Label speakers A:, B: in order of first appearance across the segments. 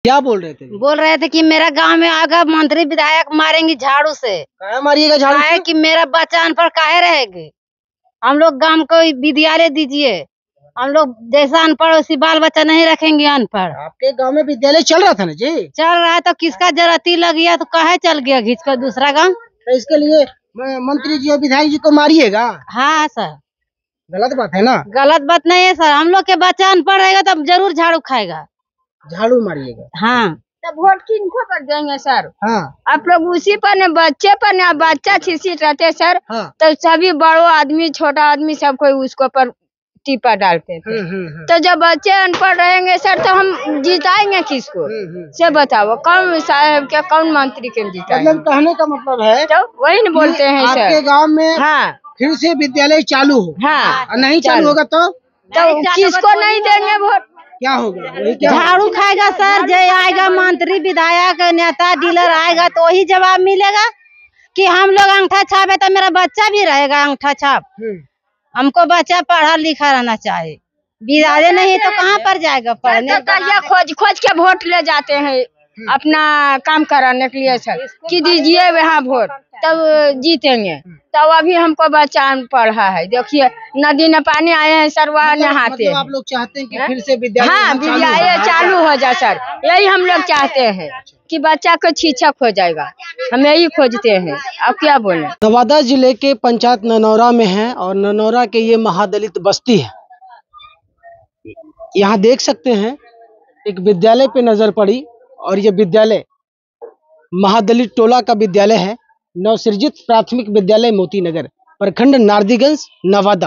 A: क्या बोल रहे थे?
B: बोल रहे थे कि मेरा गांव में आगा मंत्री विधायक मारेंगे झाड़ू से।
A: क्या मारिएगा झाड़ू से?
B: कि मेरा बच्चा अनपढ़ काहे रहेगी। हम लोग गांव को विद्यालय दीजिए, हम लोग जैसा अनपढ़ वैसी बाल बच्चा नहीं रखेंगे अनपढ़।
A: आपके गांव में विद्यालय चल रहा था ना जी?
B: चल रहा है तो किसका जरूरती लग गया तो काहे चल गया घिंच कर दूसरा गाँव।
A: तो इसके लिए मंत्री जी और विधायक जी को मारिएगा?
B: हाँ सर,
A: गलत बात है ना?
B: गलत बात नहीं है सर। हम लोग के बच्चा अनपढ़ रहेगा तब जरूर झाड़ू खाएगा।
A: झाड़ू मारिएगा?
B: हाँ।
C: तो वोट किनको पर देंगे सर?
A: हाँ।
C: आप लोग उसी पर न बच्चे पर न, बच्चा छिसीट रहते सर।
A: हाँ।
C: तो सभी बड़ो आदमी छोटा आदमी सब कोई उसको पर टीपा डालते थे। तो जब बच्चे अनपढ़ रहेंगे सर तो हम जिताएंगे किसको? से बताओ कौन साहब के कौन मंत्री के जिताएंगे?
A: मतलब कहने का मतलब है
C: तो वही न बोलते हैं सर।
A: आपके गांव में
C: हाँ
A: फिर से विद्यालय चालू हो।
C: हाँ।
A: और नहीं चालू होगा तो
C: किसको नहीं देंगे वोट?
A: क्या होगा? वही क्या
B: झाड़ू खाएगा सर। जो आएगा मंत्री विधायक नेता डीलर आएगा तो वही जवाब मिलेगा कि हम लोग अंगूठा छापे तो मेरा बच्चा भी रहेगा अंगूठा छाप। हमको बच्चा पढ़ा लिखा रहना चाहिए। विद्यालय नहीं तो कहाँ पर जाएगा पढ़ने?
C: खोज खोज के वोट ले जाते हैं अपना काम कराने के लिए सर कि दीजिए वहाँ वोट तब जीतेंगे। तब अभी हमको बच्चा पढ़ा है। देखिए नदी न पानी आए हैं सर, वहाँ नहाते हैं।
A: आप लोग चाहते हैं कि फिर से विद्यालय?
C: हाँ विद्यालय चालू हो जाए सर, यही हम लोग चाहते हैं कि बच्चा को शिक्षक हो जाएगा। हम यही खोजते हैं। अब क्या बोले?
A: नवादा जिले के पंचायत ननौरा में है और ननौरा के ये महादलित बस्ती है। यहाँ देख सकते हैं एक विद्यालय पे नजर पड़ी और ये विद्यालय महादलित टोला का विद्यालय है। नवसृजित प्राथमिक विद्यालय मोतीनगर, प्रखंड नारदीगंज, नवादा।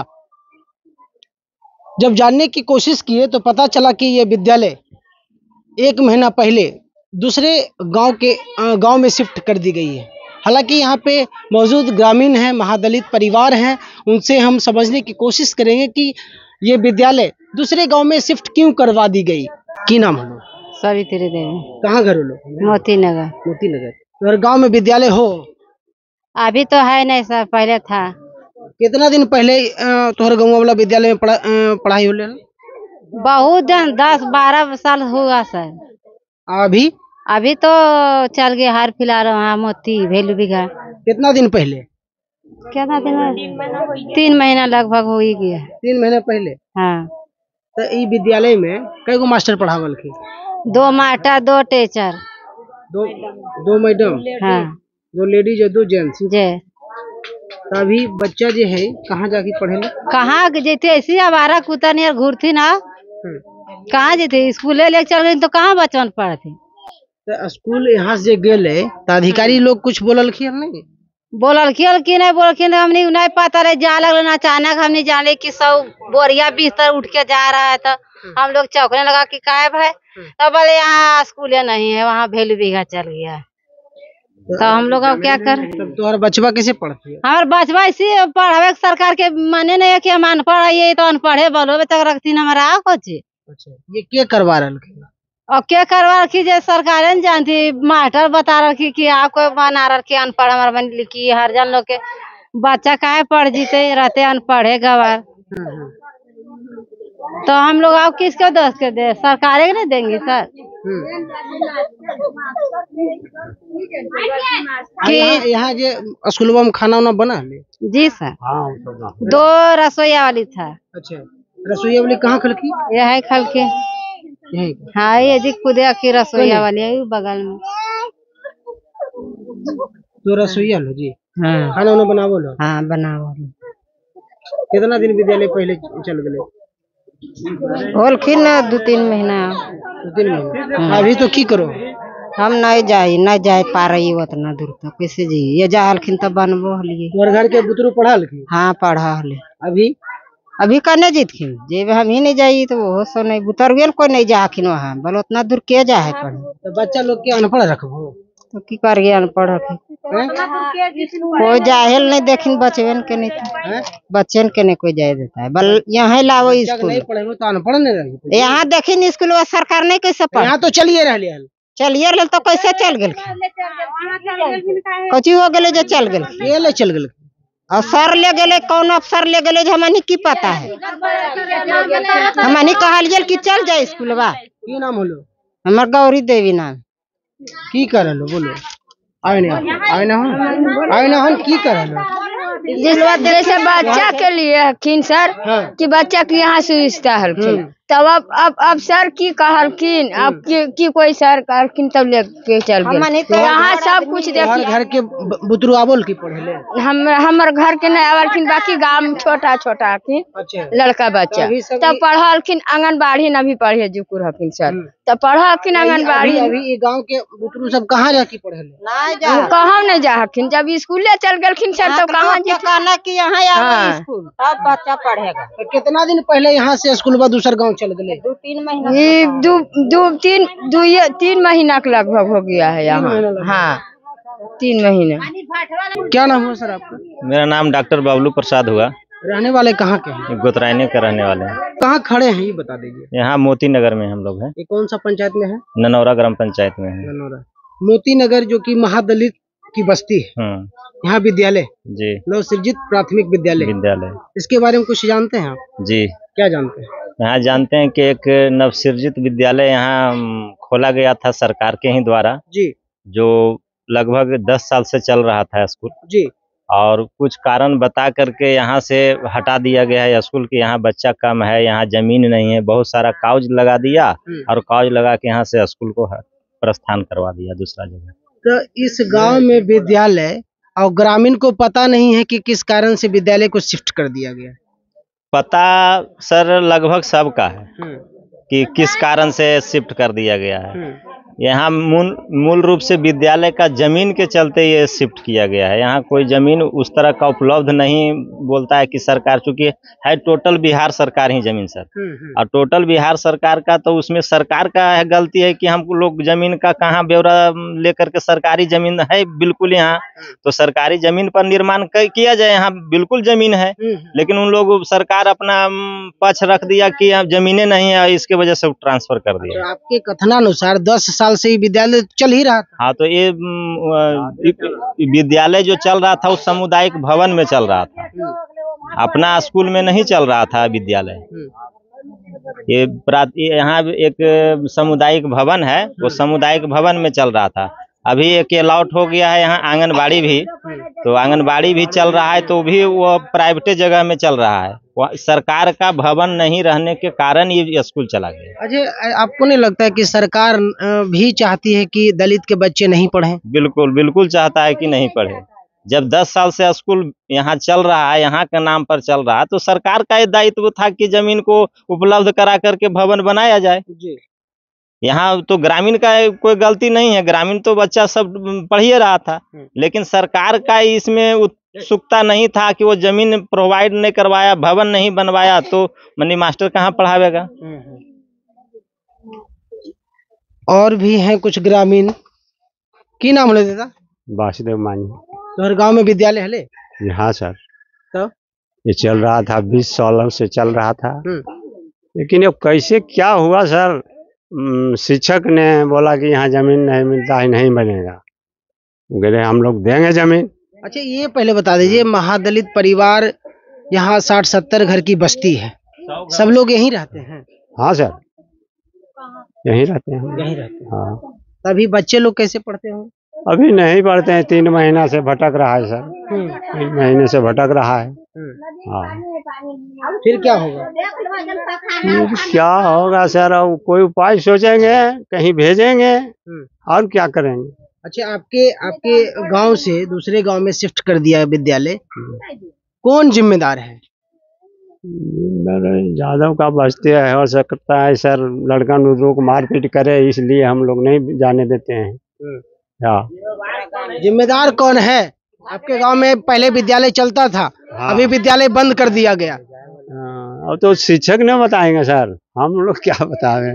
A: जब जानने की कोशिश किए तो पता चला कि ये विद्यालय 1 महीना पहले दूसरे गांव में शिफ्ट कर दी गई है। हालांकि यहाँ पे मौजूद ग्रामीण हैं, महादलित परिवार हैं, उनसे हम समझने की कोशिश करेंगे कि ये विद्यालय दूसरे गांव में शिफ्ट क्यों करवा दी गई। की नाम है?
B: सावित्री देवी।
A: कहाँ घर लोग?
B: मोतीनगर।
A: मोतीनगर। तो गाँव में विद्यालय हो?
B: अभी तो है नहीं सर, पहले था।
A: कितना दिन पहले तोहर गाँव वाला विद्यालय में पढ़ाई हो?
B: बहुत दिन, 10-12 साल हुआ सर। अभी तो चल गए हाल फिलहाल वहाँ मोती भेलू बिघा।
A: कितना दिन पहले?
B: कितना दिन? 3 महीना लगभग हो ही गया।
A: 3 महीने पहले?
B: हाँ।
A: तो इस विद्यालय में कई गो मास्टर पढ़ावल की?
B: 2 मास्टर 2 टीचर।
A: दो मैडम?
B: हाँ।
A: 2 लेडीज और 2 जेंट्स?
B: जे
A: अभी बच्चा जो है कहाँ जाके पढ़े?
B: कहाँ जेते? ऐसी आवारा कुत्ता नहीं घूरती ना। कहाँ जेते? स्कूले ले चल गई तो कहाँ बच्चन पढ़ते?
A: तो स्कूल यहाँ से गेले तो अधिकारी लोग कुछ बोललखिन नहीं?
B: बोललखिन कि नहीं बोलखिन हमने नहीं पता रहे। जा लगल अचानक हमने जाने की सब बोरिया बिस्तर उठ के जा रहा है तो हम लोग चौकने लगा कि काय भाई। तो बोले यहाँ स्कूल नहीं है, वहाँ भेलू बीघा चल गया। तो हम लोग अब क्या कर?
A: तब तुम्हारा बचवा कैसे पढ़ती है?
B: हमारे बचवा इसी पढ़ावे सरकार के माने नहीं है कि हम अनपढ़ है, ये तो अनपढ़े बोलो तक रखती हमारा कुछ।
A: अच्छा, ये क्या करवा रही?
B: और क्या करवा रखी? जो सरकार ने जानती, मास्टर बता रखी कि आपको बना रखी अनपढ़ हमारे बन लिखी। हर जन लोग के बच्चा काहे पढ़ जीते रहते अनपढ़े गवार। तो हम लोग आप किसको दोष के दे? सरकारें नहीं देंगी सर?
A: यहाँ जे स्कूल में खाना वाना बना ले?
B: जी सर। 2 रसोईया वाली था।
A: अच्छा, रसोईया वाली कहाँ खलकी?
B: यह है खलके। हाँ ये जी खुदे की रसोईया वाली है बगल में।
A: तो रसोईया लो जी?
B: हाँ।
A: खाना वाना बनावो लो?
B: हाँ बनावो।
A: कितना दिन विद्यालय पहले चल गए?
B: होलखिन ना 2-3 महीना।
A: 2-3 महीना। अभी तो की करो?
B: हम नहीं जाए पा रही उतना दूर तक। कैसे जी? ये जा हलखिन तब बनबो हलिए।
A: तुम्हारे घर के बुतरू पढ़ा हलखिन?
B: हाँ पढ़ा हले।
A: अभी
B: करने जीतखिन जेब हम ही नहीं जाई तो वो सो नहीं बुतर गेल कोई नहीं जाखिन वहाँ। बोलो उतना दूर के जा है पढ़े?
A: तो बच्चा लोग के अनपढ़ रखबो
B: तो की करिए अनपढ़ रखे? कोई जाहिल नहीं देखिन बचवन के नहीं था। बच्चन के नहीं कोई जाए देता है। बल यहाँ लाओ स्कूल।
A: नहीं पढ़ेबो तो अनपढ़ नहीं रही।
B: यहाँ देखिन स्कूल सरकार नहीं कैसे पढ़।
A: यहाँ तो चलिए रहले
B: तो कैसे चल गए? कची हो गए जो चल गए?
A: ये ले चल गए।
B: और सर ले गए, कौन अफसर ले गए हमनी की पता है? हमनी कहल कि चल जाए स्कूल बा।
A: की नाम होलो?
B: हमार गौरी देवी नाम।
A: की कर लो बोलो आवे ना हम की कर लो
C: जैसे बच्चा के लिए हकीन सर कि बच्चा के यहाँ सुविधा हलखिन तब अब सर की कहलखिन अब की कोई सर कहलखिन तब लेके चल गए यहाँ सब कुछ देखिए।
A: घर के बुतरू बोल की पढ़े ले
C: हमर घर के नहीं आवलखिन बाकी गाँव में छोटा छोटा हकीन लड़का बच्चा तब पढ़लखिन आंगनबाड़ी न भी पढ़े जुकुर हकीन सर तब पढ़लखिन आंगनबाड़ी।
A: अभी गाँव के बुतरू सब कहाँ जाके पढ़े ले
C: कहाँ नहीं जा हकीन जब स्कूले चल गलखिन सर तो कहाँ
B: कहना कि यहाँ स्कूल अब बच्चा पढ़ेगा।
A: कितना दिन पहले यहाँ से स्कूल बाद दूसर गाँव चल गए
B: 2-3 महीना
C: ये 3 महीना के लगभग हो गया है यहाँ। हाँ 3 महीना।
A: क्या नाम हुआ सर आपका?
D: मेरा नाम डॉक्टर बबलू प्रसाद हुआ।
A: रहने वाले कहाँ के हैं?
D: गोतरायने का रहने वाले हैं।
A: कहाँ खड़े हैं ये बता दीजिए।
D: यहाँ मोती नगर में हम लोग हैं।
A: ये कौन सा पंचायत में है?
D: ननौरा ग्राम पंचायत में है।
A: ननौरा मोती नगर जो कि महादलित की बस्ती है। यहाँ विद्यालय
D: जी
A: नवसृजित प्राथमिक विद्यालय इसके बारे में कुछ जानते हैं आप?
D: जी
A: क्या जानते हैं?
D: यहाँ जानते हैं कि एक नवसृजित विद्यालय यहाँ खोला गया था सरकार के ही द्वारा
A: जी, जो
D: लगभग 10 साल से चल रहा था स्कूल
A: जी,
D: और कुछ कारण बता करके यहाँ से हटा दिया गया है स्कूल के। यहाँ बच्चा कम है, यहाँ जमीन नहीं है, बहुत सारा कागज लगा दिया और कागज लगा के यहाँ से स्कूल को प्रस्थान करवा दिया दूसरा जगह।
A: तो इस गांव में विद्यालय और ग्रामीण को पता नहीं है कि किस कारण से विद्यालय को शिफ्ट कर दिया गया।
D: पता सर लगभग सबका है कि किस कारण से शिफ्ट कर दिया गया है। यहाँ मूल रूप से विद्यालय का जमीन के चलते ये शिफ्ट किया गया है। यहाँ कोई जमीन उस तरह का उपलब्ध नहीं बोलता है कि सरकार, चूंकि है टोटल बिहार सरकार ही जमीन सर, और टोटल बिहार सरकार का तो उसमें सरकार का है गलती है कि हम लोग जमीन का कहाँ ब्यौरा लेकर के सरकारी जमीन है बिल्कुल यहाँ, तो सरकारी जमीन पर निर्माण किया जाए। यहाँ बिल्कुल जमीन है लेकिन उन लोग सरकार अपना पक्ष रख दिया कि यहाँ जमीनें नहीं है, इसके वजह से ट्रांसफर कर दिया।
A: तो आपके कथनानुसार 10 साल से ही विद्यालय चल ही रहा था।
D: हाँ, तो ये विद्यालय जो चल रहा था उस सामुदायिक भवन में चल रहा था, अपना स्कूल में नहीं चल रहा था विद्यालय। ये यहाँ एक सामुदायिक भवन है, वो सामुदायिक भवन में चल रहा था। अभी एक अलॉट हो गया है यहाँ आंगनबाड़ी भी, तो आंगनबाड़ी भी चल रहा है, तो भी वो प्राइवेट जगह में चल रहा है। सरकार का भवन नहीं रहने के कारण ये स्कूल चला गया।
A: अजय, आपको नहीं लगता है कि सरकार भी चाहती है कि दलित के बच्चे नहीं पढ़ें?
D: बिल्कुल बिल्कुल चाहता है कि नहीं पढ़े। जब 10 साल से स्कूल यहाँ चल रहा है, यहाँ के नाम पर चल रहा है, तो सरकार का ये दायित्व था कि जमीन को उपलब्ध करा करके भवन बनाया जाए।
A: जी।
D: यहाँ तो ग्रामीण का कोई गलती नहीं है, ग्रामीण तो बच्चा सब पढ़ ही रहा था, लेकिन सरकार का इसमें उत्सुकता नहीं था कि वो जमीन प्रोवाइड नहीं करवाया, भवन नहीं बनवाया, तो मनी मास्टर कहाँ पढ़ावेगा।
A: और भी हैं कुछ ग्रामीण, की नाम ले देता?
E: वासुदेव मानी।
A: तो हर गांव में विद्यालय है ले?
E: हाँ सर,
A: तो
E: ये चल रहा था 20 सालों से चल रहा था, लेकिन अब कैसे क्या हुआ सर, शिक्षक ने बोला कि यहाँ जमीन नहीं मिलता है, नहीं बनेगा, बोले हम लोग देंगे जमीन।
A: अच्छा, ये पहले बता दीजिए, महादलित परिवार यहाँ 60-70 घर की बस्ती है, सब लोग यहीं रहते हैं?
E: हाँ सर, यहीं रहते हैं।
A: यहीं रहते हैं।
E: हाँ।
A: तभी बच्चे लोग कैसे पढ़ते होंगे?
E: अभी नहीं पढ़ते हैं, 3 महीना से भटक रहा है सर, 3 महीने से भटक रहा है। हाँ,
A: फिर क्या होगा?
E: क्या होगा सर, अब कोई उपाय सोचेंगे, कहीं भेजेंगे, और क्या करेंगे।
A: अच्छा, आपके गांव से दूसरे गांव में शिफ्ट कर दिया विद्यालय, कौन जिम्मेदार है?
E: यादव का बस्ती है, हो सकता है सर लड़का लोग मारपीट करे, इसलिए हम लोग नहीं जाने देते हैं।
A: जिम्मेदार कौन है? आपके गांव में पहले विद्यालय चलता था, अभी विद्यालय बंद कर दिया गया।
E: अब तो शिक्षक ने बताएंगे सर, हम लोग क्या बतावे।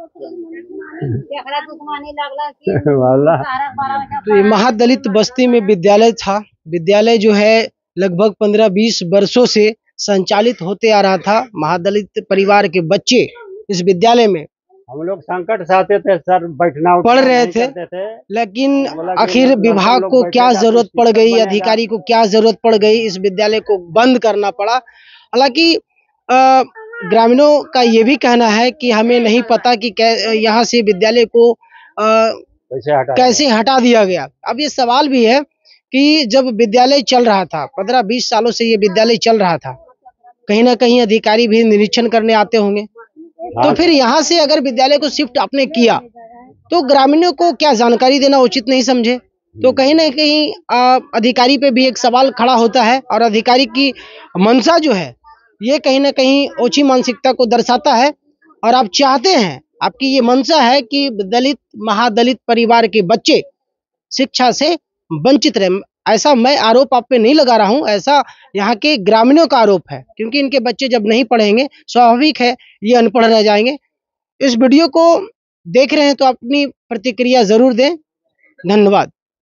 A: तो ये महादलित बस्ती में विद्यालय था। विद्यालय जो है लगभग 15-20 वर्षों से संचालित होते आ रहा था। महादलित परिवार के बच्चे इस विद्यालय में
E: हम लोग संकट सहते थे सर, बैठना
A: पढ़ रहे थे, लेकिन आखिर विभाग को क्या जरूरत पड़ गई, अधिकारी को क्या जरूरत पड़ गई, इस विद्यालय को बंद करना पड़ा। हालांकि ग्रामीणों का ये भी कहना है कि हमें नहीं पता कि यहाँ से विद्यालय को कैसे हटा दिया गया। अब ये सवाल भी है कि जब विद्यालय चल रहा था, 15-20 सालों से ये विद्यालय चल रहा था, कहीं ना कहीं अधिकारी भी निरीक्षण करने आते होंगे, तो फिर यहाँ से अगर विद्यालय को शिफ्ट आपने किया तो ग्रामीणों को क्या जानकारी देना उचित नहीं समझे? तो कहीं ना कहीं अधिकारी पे भी एक सवाल खड़ा होता है, और अधिकारी की मंशा जो है ये कहीं ना कहीं ओछी मानसिकता को दर्शाता है। और आप चाहते हैं, आपकी ये मंशा है कि दलित महादलित परिवार के बच्चे शिक्षा से वंचित रहे। ऐसा मैं आरोप आप पे नहीं लगा रहा हूँ, ऐसा यहाँ के ग्रामीणों का आरोप है, क्योंकि इनके बच्चे जब नहीं पढ़ेंगे स्वाभाविक है ये अनपढ़ रह जाएंगे। इस वीडियो को देख रहे हैं तो अपनी प्रतिक्रिया जरूर दें। धन्यवाद।